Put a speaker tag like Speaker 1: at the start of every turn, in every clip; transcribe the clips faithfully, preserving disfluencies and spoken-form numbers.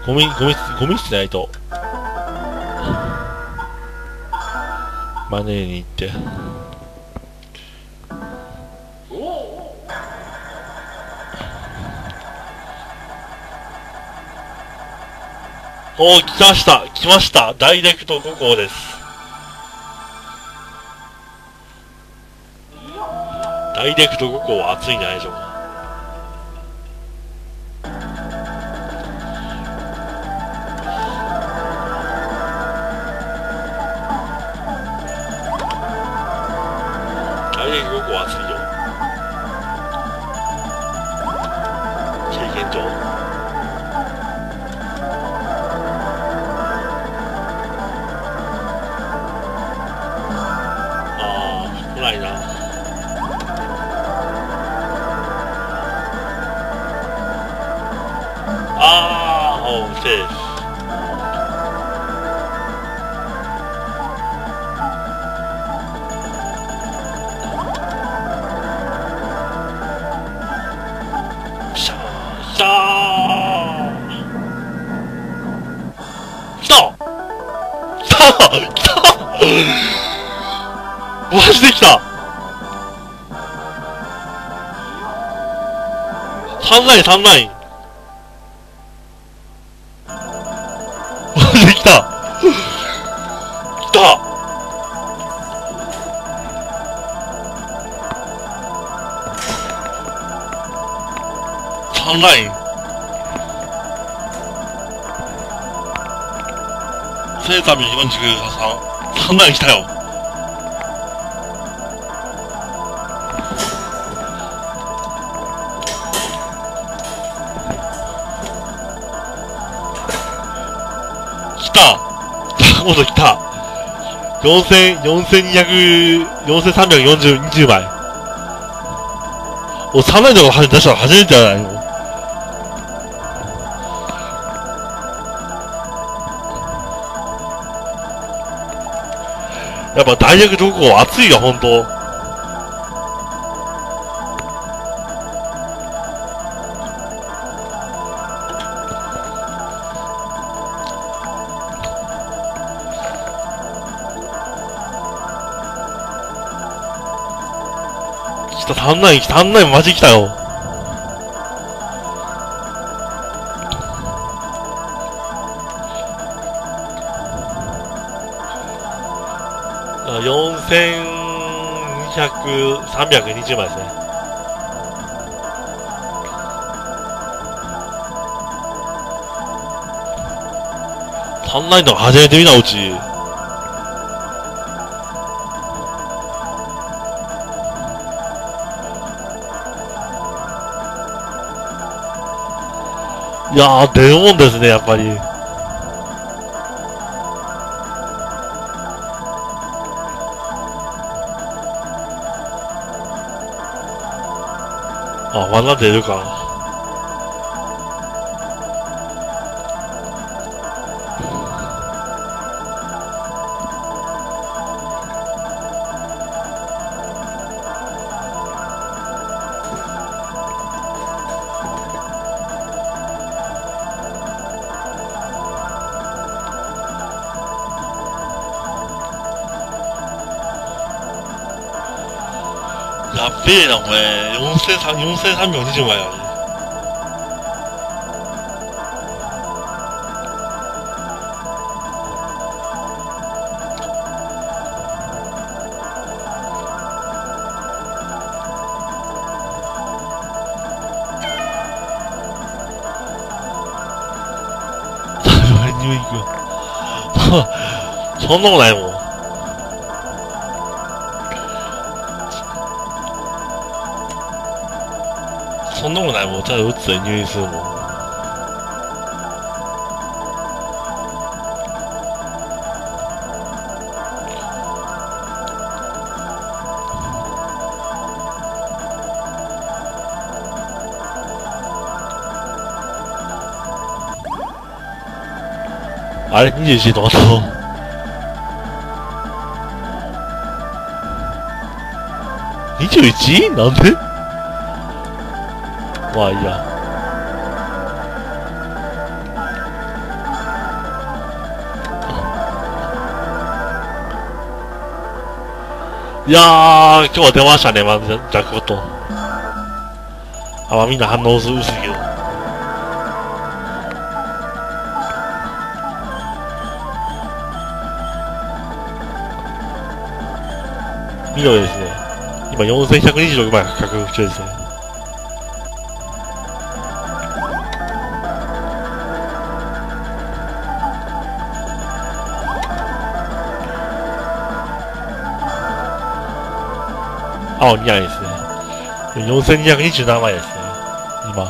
Speaker 1: ゴミ、ゴミ、ゴミ捨てないと。マネーに行って。おー、来ました来ましたダイレクトご号です。ダイレクトご号は熱いんじゃないでしょうか。ダイレクトご号は熱いよ。経験上。来ないな。あー、おう、セーフ。シャー、シャー。来た来た来たマジで来たさんラインさんラインマジで来た来たさんラインせんさんびゃくよんじゅうさん、さんライン来たよ。来た高本来たよんせん、よんせんにひゃく、よんせんさんびゃくよんじゅう、にじゅうまい。お、さんラインとか出したら初めてじゃないの。やっぱ大学どこ熱いよ、ほんと。来た、さんライン、さんラインマジ来たよ。よんせんにひゃく、さんびゃくにじゅうまいですね。さんラインとか初めて見たうち。いやー、出るもんですね、やっぱり。あ、まだ出るか。やっべえな、お前。よんせんさんびゃくにじゅうまいある。入院行く。そんなことないもん。そんなことないもん。ただ打つで入院するもん。あれ ?にじゅういち 止まったぞ。にじゅういち? なんでまあいいや。 いやー、今日は出ましたね、まず、ジャックポット。あ、まあ、みんな反応薄いけど。緑ですね。今よんせんひゃくにじゅうろくまい獲得中ですね。青にまいですね。よんせんにひゃくにじゅうななまいですね。今。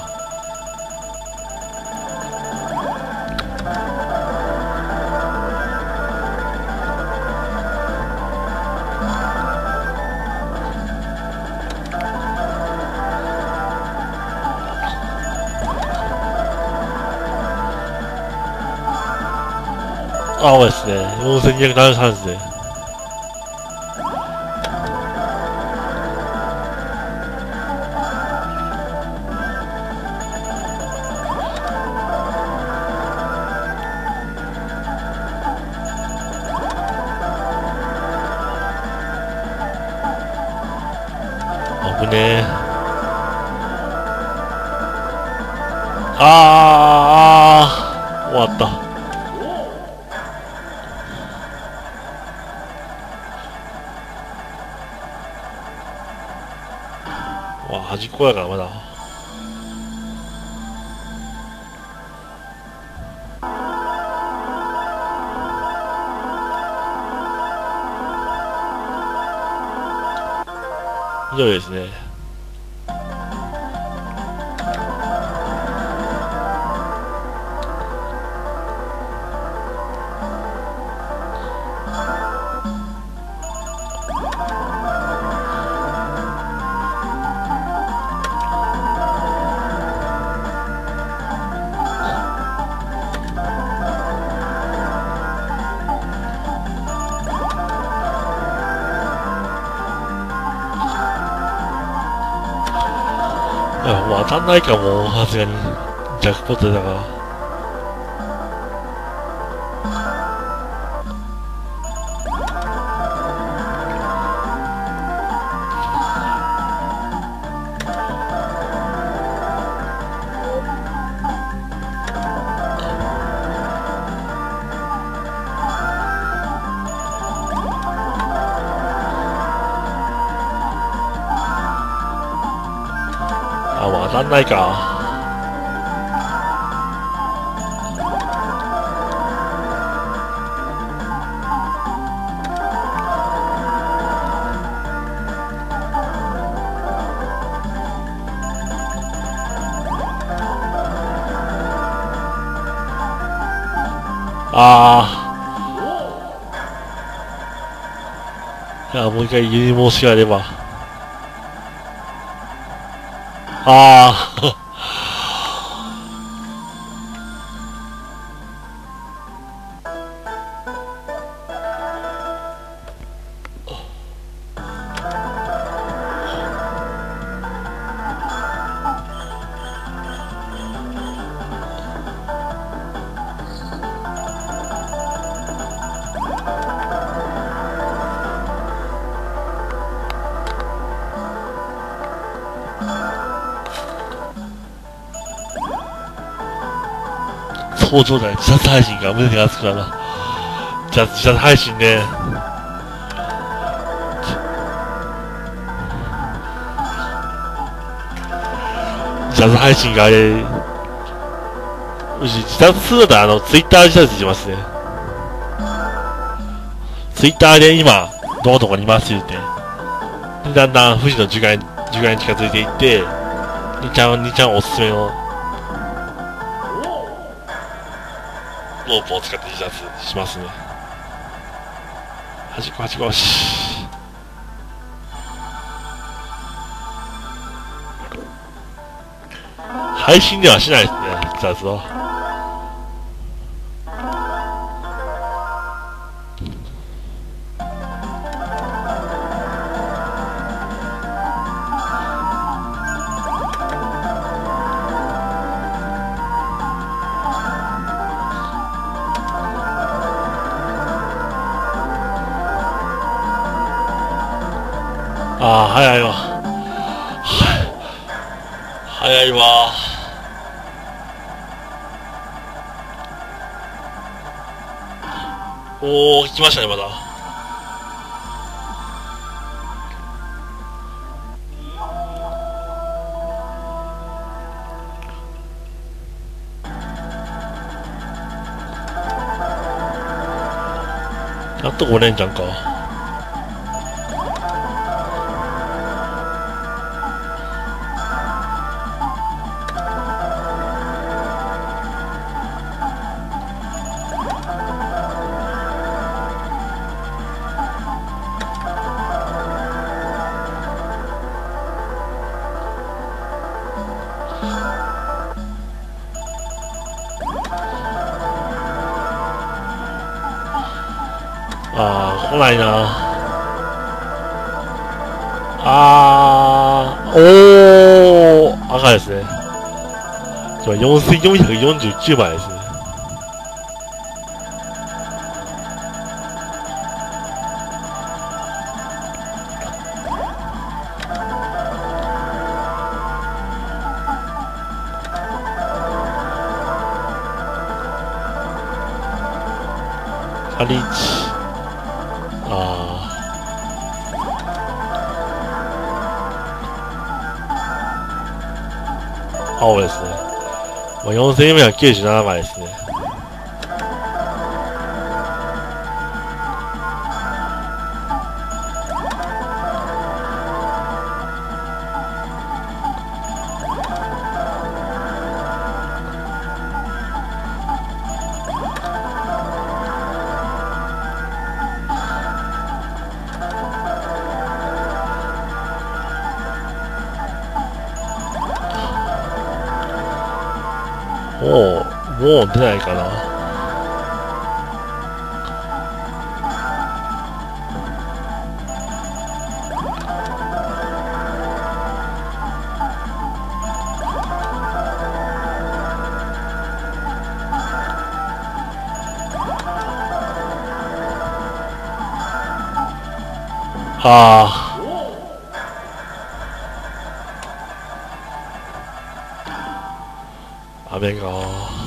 Speaker 1: 青ですね。よんせんにひゃくななじゅうさんですね。危ねえ。あー、終わった。わ、端っこやからまだ。緑ですね。いや、もう当たんないかも、さすがに。ジャックポットだから。あ、もう当たんないか。ああ。いや、もう一回輸入申しがあれば。ああ。そう状態、自殺配信が胸が熱くなるな。じゃあ、自殺配信ね。自殺配信があれ、うち自殺するのだあの、ツイッター自殺しますね。ツイッターで今、どこどこにいますって言って。で、だんだん富士の時間、時間に近づいていって、にちゃん、にちゃんおすすめの、ロープを使って自殺しますね。端っこ端っこし。配信ではしないですね、自殺は。 ああ、早いわ。早いわ。おー、来ましたね、まだ。やっとご連チャンか。あー、来ないな。あー、おー、赤ですね。よんせんよんひゃくよんじゅうきゅうまいですね。カリーチ。あー。青ですね。まあ、よんせんよんひゃくきゅうじゅうななまいですね。もう、もう出ないかな。ああ。雨が。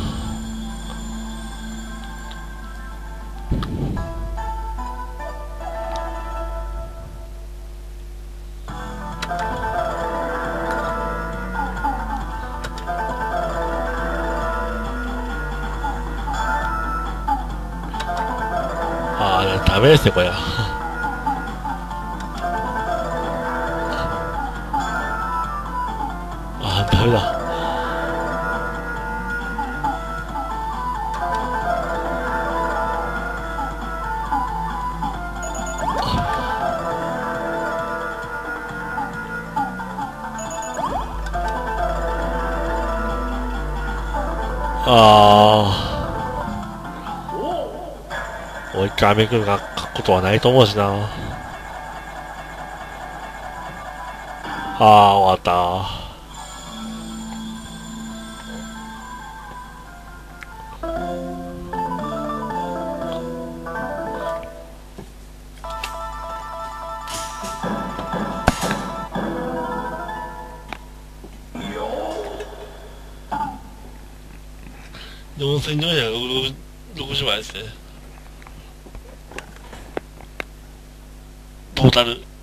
Speaker 1: ああ、ダメですね、これ。ああ、ダメだ。ああ。もう一回雨来るかことはないと思うしな。ああ、終わった。よんせんよんひゃくろくじゅうまいですね。トータル。